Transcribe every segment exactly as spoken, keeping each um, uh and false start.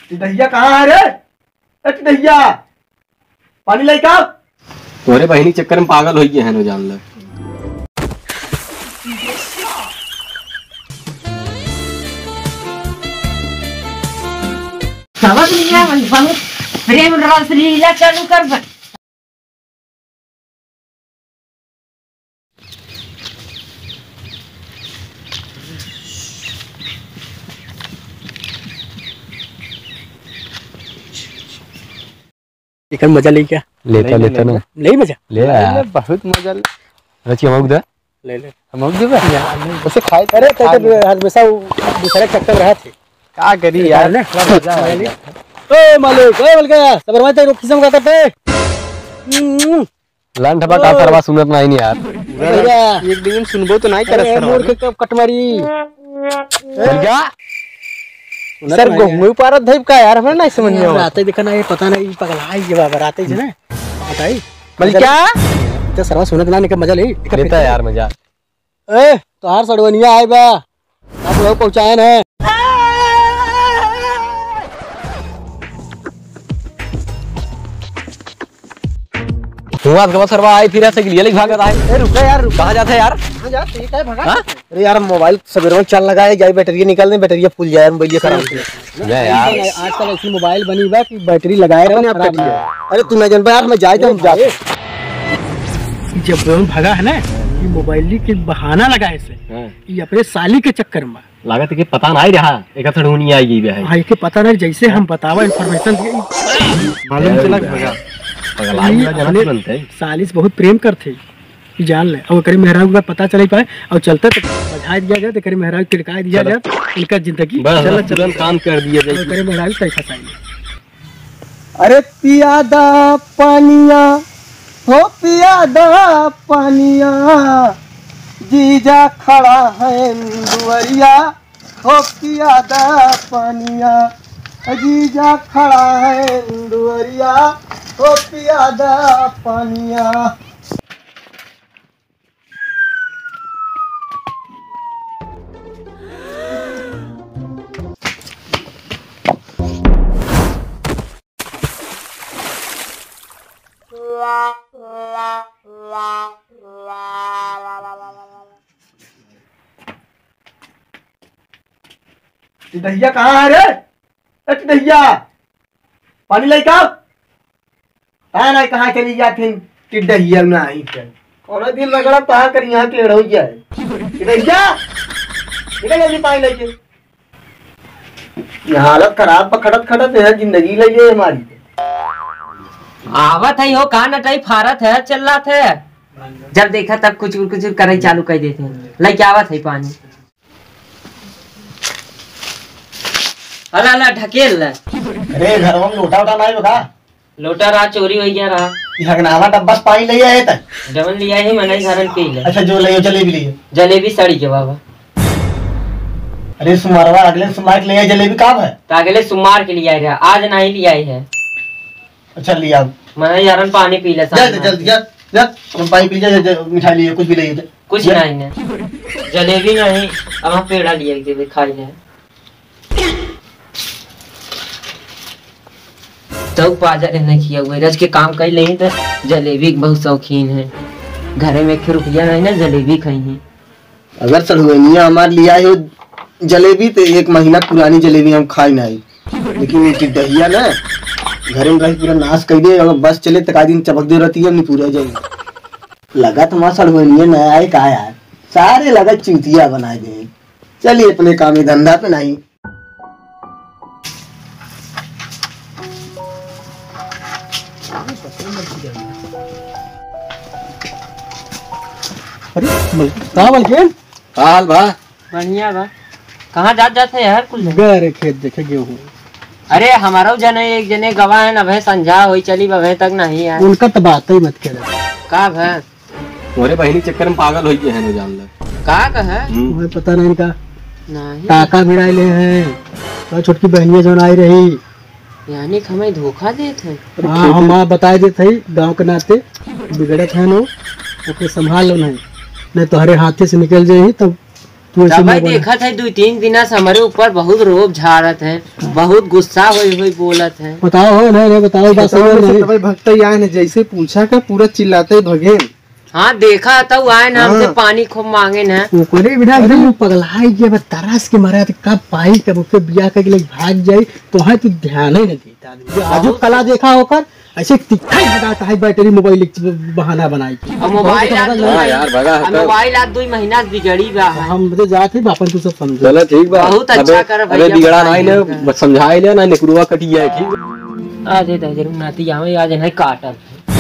टिटहिया कहाँ है रे? ए टिटहिया पानी लाई का। तोरे बहनी चक्कर में पागल हो गए हैं नो जान ले। समझ नहीं आया मन हम प्रेम रस लीला चालू कर बन। इकन मजा ले क्या? लेता लेता ना ले मजा ले यार बहुत मजा ले। रची हम दे ले ले हम दे बे यार उसे खाए अरे तो हमेशा दूसरे चक्कर रहा थे क्या करी यार ले ए मालिक ए बोल गया सबर मत रुक किस्म का करते लान ढबा का सरवा सुनत नहीं नहीं यार एक दिन सुनबो तो नहीं करे सर मोर के कटमारी चल गया सर घूमू पारत धइब का यार हमरा नहीं समझ में आते देखा ना ये पता नहीं पगलाई ये बाबा आते है ना बताई बोल क्या तो सरवा सुनत ना निके मजा ले लेता यार मजा ए तोहार सड़वनिया आए बा आप लोग पहुंचाए ना हुआ के बाद सरवा आई फिर ऐसे के लिए लेके भागत आए। ए रुक यार कहां जाते हैं यार? कहां जा ठीक है भागा। अरे यार मोबाइल सवेरे चल लगा है जाई बैटरी निकाल दे बैटरी फूल जाए मोबाइल खराब हो जाए यार। आजकल ऐसी मोबाइल बनी बा कि बैटरी लगाए रहो आप करिए। अरे तू ना जान यार मैं जाए तो जा जब भागा है ना ये मोबाइल के बहाना लगाए से ये अपने साली के चक्कर में लागत के पता नहीं रहा एक थड़ूनी आई गई है। हां के पता नहीं जैसे हम बतावा इंफॉर्मेशन मालूम चला भागा सालिस बहुत प्रेम करते जान ले और करी मेहराब का पता चल पाए और चलते तो बधाई दिया जाए तो करी मेहराब तिड़का दिया जाए इनका जिंदगी चल चल काम कर दिया जाए करी मेहराब कैसा चाहिए। अरे पियादा पानिया हो पियादा पानिया जीजा खड़ा है दुआरिया हो पियादा पानिया जीजा खड़ा है दुआरिया हो पियादा पानिया। टिटहिया कहाँ है रे? ए टिटहिया पानी लाई का। कहाँ ना कहाँ चली जाती टिटहिया ना आई कौन दिन लगड़ा कहाँ कर यहाँ टेढ़ हो जाए टिटहिया निकल जल्दी पानी लेके। यहाँ हालत खराब पर खड़त खड़त है जिंदगी ले ले हमारी। आवत है हो कान नटाई फारत है चल रहा थे जब देखा तब कुछ कुछ करे चालू कर देते हैं लेके आवत है पानी। अला अला ढकेल ले। अरे घर में लोटा उठा नहीं बका लोटा रहा चोरी हो गया रहा यहाँ नावा डब्बा पानी ले आए थे जमन लिया ही मनाई घरन पी ले। अच्छा जो ले जलेबी लिए जलेबी सड़ी के बाबा। अरे सुमारवा अगले सुमार के लिए जलेबी कब है? तो अगले सुमार के लिए आया आज नहीं लिया है। अच्छा लिया मनाई यारन पानी पी ले जल्दी जल्दी जा जा पानी पी जा मिठाई लिए कुछ भी ले कुछ नहीं ने जलेबी नहीं अब पेड़ा लिए के खाई ले तो पाजा नहीं किया हुआ रज के काम कर ले तो जलेबी बहुत शौकीन है घरे में एक रुपया नहीं ना जलेबी खाई है। अगर सलवनिया हमारे लिया है जलेबी तो एक महीना पुरानी जलेबी हम खाई नहीं लेकिन टिटहिया ना घरे में पूरा नाश कर दे अगर बस चले तो दिन चपक दे रहती है पूरा जाएगी लगा तो हमारा सलवनिया नया है का यार सारे लगा चूतिया बना दे। चलिए अपने काम धंधा पे नहीं। अरे कहाँ बलकेन हाल बा बढ़िया बा कहाँ जात जाते यार कुल गए खेत देखे गेहूं। अरे हमारा जने एक जने गवाह है ना भै संझा हुई चली बहे तक नहीं है उनका तो बात ही मत करे का भै तोरे बहनी चक्कर में पागल हो गए हैं नो जान ले का कहे मुझे पता नहीं का नहीं टाका भिड़ाई ले हैं तो छोटकी बहनिया जो आई रही यानी हमें धोखा देते हैं। हाँ हम वहाँ बताए देते ही गाँव के नाते बिगड़े थे नो ओके संभाल लो नहीं नहीं तो हरे हाथे से निकल जाए तब तू ऐसे भाई मत बोल। देखा था दो तीन दिन से हमारे ऊपर बहुत रोब झाड़त है, बहुत गुस्सा हुई हुई बोलत है। बताओ हो नहीं नहीं बताओ बात सही है नहीं। भाई भक्त ही आए ना, जैसे पूछा का पूरा चिल्लाते भगे। हाँ देखा था वो आए ना हमसे हाँ। पानी खूब मांगे ना। ओकरे बिना एकदम पगलाई के बस तरस के मारा कब पाई कब उसके बियाह के लिए भाग जाई तो है तू ध्यान ही नहीं देता आदमी। आजू कला देखा होकर ऐसे तिखा ही हटाता है बैटरी मोबाइल के बहाना बनाई के। और मोबाइल आज दो हाँ यार, भगा और हटा। मोबाइल आज दो महीना से बिगड़ी बा है। हम बते जाते बापन तू सब समझ चलो ठीक बा। बहुत अच्छा अबे- कर अबे भैया, बिगड़ा बताइए नहीं ले, का। बस समझाई ले ना, निकरुआ कटिया है ठीक। आज ये जरूर नाती आवे आज नहीं काटल।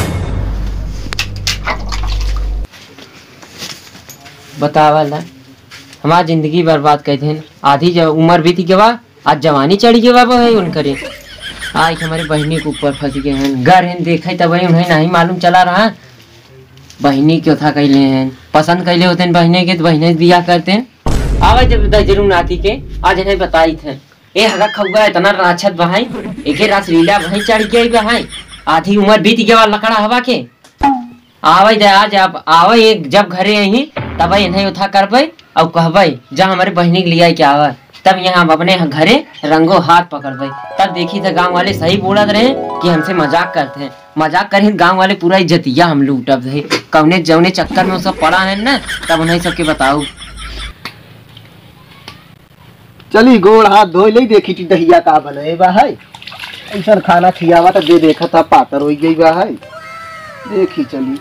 बतावल ना हमार जिंदगी बर्बाद कर थे। आधी जब उम्र बीती के बाद आज जवानी चढ़ी के बाबा है उनकरे। आज हमारे बहनी के ऊपर फंस गए हैं। घर हैं देखे तब वही उन्हें नहीं मालूम चला रहा बहनी क्यों था कैले हैं। पसंद कैले होते हैं बहने के तो बहने से बियाह करते हैं। आवे जब जरूर नाती के आज नहीं बताई थे। ए हगा खौगा इतना राक्षत बहाई एके रात लीला भाई चढ़ गई बहाई। आधी उम्र बीत गया लकड़ा हवा के। आवे जा आज आप आवे एक जब घरे यही तब इन्हें उठा करबे और कहबे जा हमारे बहनी के लिए क्या आवा। तब यहाँ हम अपने घरे रंगो हाथ पकड़बे। तब देखी थे गांव वाले सही बोलत रहे कि हमसे मजाक करते हैं। मजाक करी गांव वाले पूरा इज्जतिया हम लूटब रहे। कौने जौने चक्कर में वो सब पड़ा है ना तब उन्हें सबके बताऊ। चली गोड़ हाथ धोई ले देखी थी दहिया का बने बा है। ऐसा खाना खियावा तो दे देखा था पातर हो गई बा है। देखी चली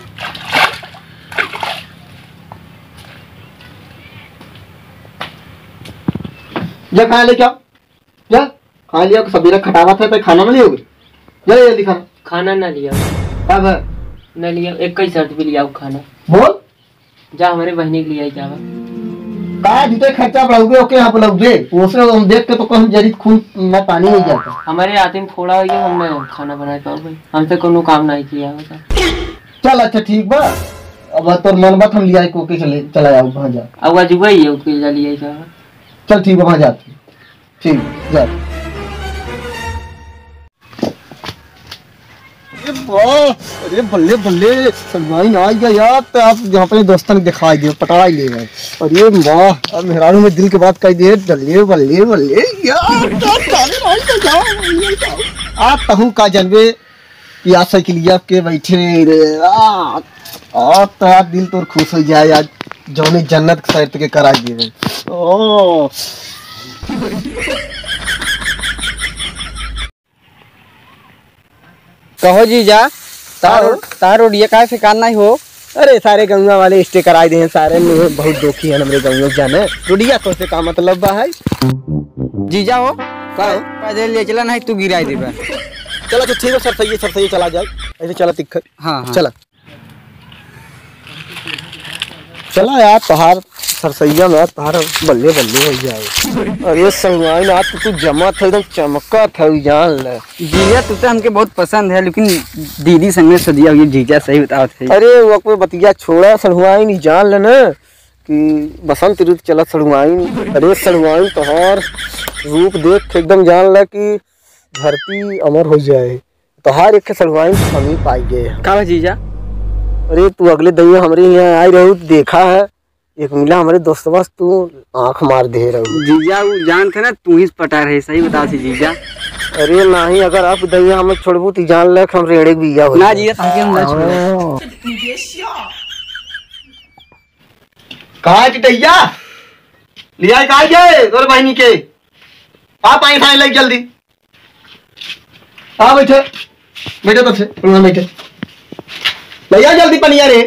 जा खा ले क्या जा खा लिया सबेरा खटावा था तो खाना ना लियोगे जा जल्दी खाना खाना ना लिया अब न लिया एक ही शर्ट भी लिया खाना। बोल जा हमारे बहनी के लिए क्या का जितने खर्चा बढ़ाओगे ओके यहाँ पे लगोगे उससे हम देख के तो कहीं जरी खून में पानी नहीं जाता। हमारे हाथ में फोड़ा हुई हमने खाना बना पाओ भाई हमसे कोनो काम नहीं किया होता। चल अच्छा ठीक बा अब तोर मन बात हम लिया को के चले चला जाओ वहाँ जा। अब आज वही है उसके लिए क्या चल ठीक है वहाँ जाते ठीक जा। अरे बल्ले बल्ले सलमान आ गया यार तो आप यहाँ पे दोस्तों ने दिखाई दिए पटा ही ले गए। अरे वाह अब मेहरानों में दिल के बात कह दिए बल्ले बल्ले बल्ले यार आप कहूँ का जनबे या साइकिलिया के बैठे रे आ और तो यार दिल तो खुश हो जाए आज जौने जन्नत के सैर के करा दिए। ओ कहो जीजा तार तार रोडिया का से कान नहीं हो। अरे सारे गंगा वाले स्टे कराए दे हैं सारे में बहुत दुखी है हमरे गंगा जाने रुडिया तो से का मतलब बा है। जीजा हो का पैदल ले चला नहीं तू गिराई देबा। चलो तो ठीक है सर सही सर सही चला जाए ऐसे चला तिक्खर हाँ हाँ चला चला यार पहाड़ सरसैया में पहाड़ बल्ले बल्ले हो जाए। अरे सलमान आज तो तू जमा था एकदम चमका था जान ले। जीजा तू तो हमके बहुत पसंद है लेकिन दीदी संग में सदिया हुई जीजा सही बताओ थे। अरे वक्त में बतिया छोड़ा सड़ुआई नहीं जान ले ना कि बसंत ऋतु चला सड़ुआई। अरे सड़ुआई तोहार रूप देख के एकदम जान ले कि धरती अमर हो जाए। तोहार एक सड़ुआई कमी पाई गए का जीजा। अरे तू अगले दिन हमारे यहाँ आई रहू देखा है एक मिला हमारे दोस्त बस तू आंख मार दे रहू। जीजा वो जान थे ना तू ही पटा रहे सही बताओ थी जीजा। अरे नहीं अगर आप दैया हमें छोड़बू तो जान ले हम रेड़े बिया हो ना जीजा ताकि हम ना छोड़ो। कहाँ है दैया लिया कहा गए तोर बहनी के आप आई खाने लग जल्दी आ बैठे बैठे तो से बैठे भैया जल्दी पनिया रे।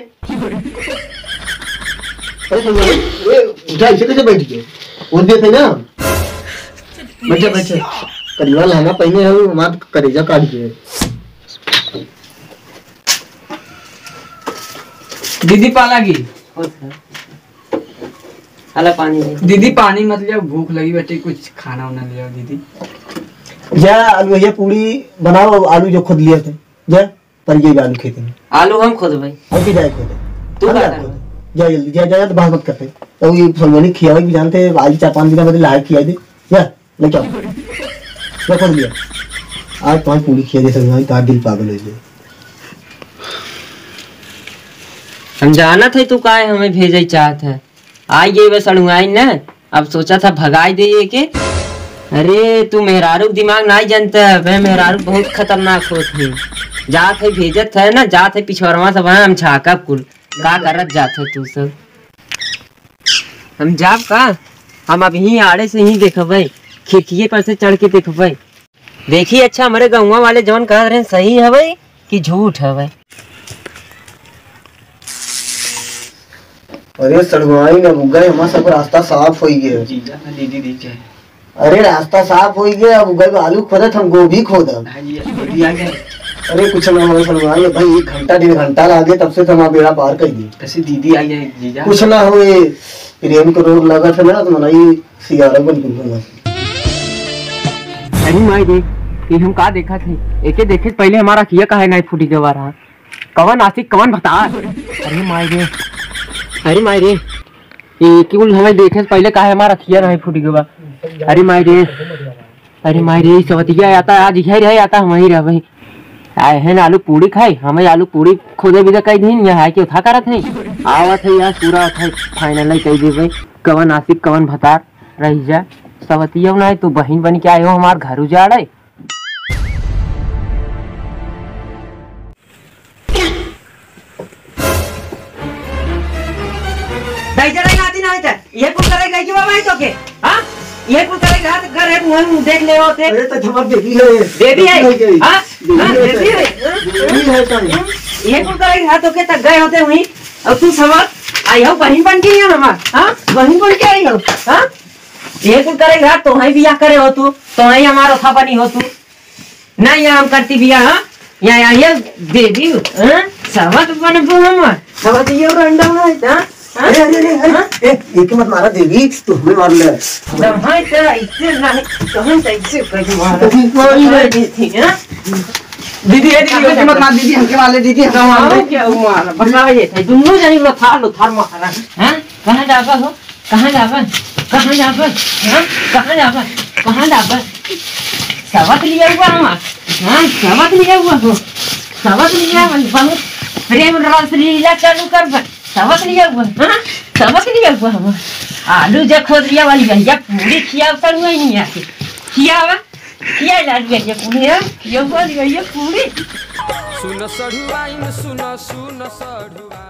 उठा इसे कैसे बैठ गए वो देते ना बैठे बैठे करीबा लहंगा पहने हैं हमारे करेजा काट के। दीदी पाला की अला पानी नहीं। दीदी पानी मत लिया भूख लगी बेटे कुछ खाना वाना लिया दीदी। जा आलू भैया पूरी बनाओ आलू जो खुद लिए थे जा पर ये आलू खेती में आलू हम खुद भाई और भी जाए खुद तू जा क्या कर जा जल्दी जा जा तो बात मत करते तो ये फलवनी खियावे भी जानते हैं आज चार पाँच दिन में लायक खिया दे जा लेके आओ जा खुद लिया आज तुम्हारी पूरी खिया दे सकते तार दिल पागल हो जाए। हम जाना थे तू काहे हमें भेजे चाहत है आई गई बस अड़ुआई ना, अब सोचा था भगाई दे के। अरे तू मेहरारू दिमाग नहीं जानता है, मैं मेहरारू बहुत खतरनाक होती। जात है भेजत है ना, जात है पिछवाड़वा सब हम छाका कुल का करत जात है तू सब। हम जाब का हम अब ही आड़े से ही देखबै, खिड़की पर से चढ़ के देखबै। देखिए अच्छा हमारे गाँव वाले जौन कह रहे हैं सही है कि झूठ है। अरे सड़वाई ना गए, हमारा सब रास्ता साफ हो गया। जीजा ना दीदी दी जाए। अरे रास्ता साफ हो गया, अब गए आलू खोदत हम गोभी खोदब। हाँ जी दीदी आ गए। अरे कुछ ना हो सड़वाई भाई, एक घंटा डेढ़ घंटा लागे तब से हमारा बेड़ा पार कर दी। कैसे दीदी आ गए जीजा? कुछ ना हो, प्रेम को रोग लगा था ना तो मनाई सियारा बन के। अरे माई देख ये हम का देखा थे, एके देखे पहले हमारा किया का है नहीं फूटी गवा रहा कवन आशिक कवन बता। अरे माई रे, अरे माई रे ये केवल हमें देखे पहले का है हमारा किया नहीं फूटी गवा। अरे माई रे, अरे माई रे सवतिया आता आज इधर है आता हम ही रह भाई आए हैं आलू पूरी खाई, हमें आलू पूरी खोदे भी कई दिन यहाँ है कि उठा करत है आवत है यार पूरा फाइनल कह दे भाई कवन आशिक कवन भतार रही जा। सवतिया ना तू बहन बन के आए हो हमार घर उजाड़ है। ये कुछ करेगा कि बाबा है तो के हां ये कुछ करेगा तो घर है मुंह देख ले होते। अरे तो हमार बेबी है, बेबी है हां बेबी है बेबी है तो ये कुछ करेगा तो के तक गए होते वहीं। अब तू समझ आई हो बहन बन के यहाँ हमार हां बहन बन के आई हो हां ये कुछ करेगा तो ही बियाह करे हो तू तो ही हमारा था बनी हो तू नहीं हम करती बियाह। हां यहाँ यहाँ ये बेबी हां समझ बन बो हम समझ ये रंडा है हां। अरे अरे अरे एक मत मारा देवी, तू हमें मार ले। हां तेरा इससे नहीं कहां से इससे कहीं मारा दीदी है दीदी मत मार दीदी, हमके वाले दीदी हम हां क्या मारा बना ये थे दोनों जानी लो था लो थार मारा हैं। कहां जाबा हो कहां जाबा कहां जाबा हैं कहां जाबा कहां जाबा सबक लिया हुआ हम हां सबक लिया हुआ हो सबक लिया बहुत प्रेम रस लीला चालू कर सबक लिया हुआ हां सबक लिया हुआ हम आलू जब खोद लिया वाली भैया पूरी खिया उतर हुआ ही नहीं आके खियावा खिया ला भैया पूरी ये वाली भैया पूरी सुन सढ़ुआइन सुन सुन सढ़ुआ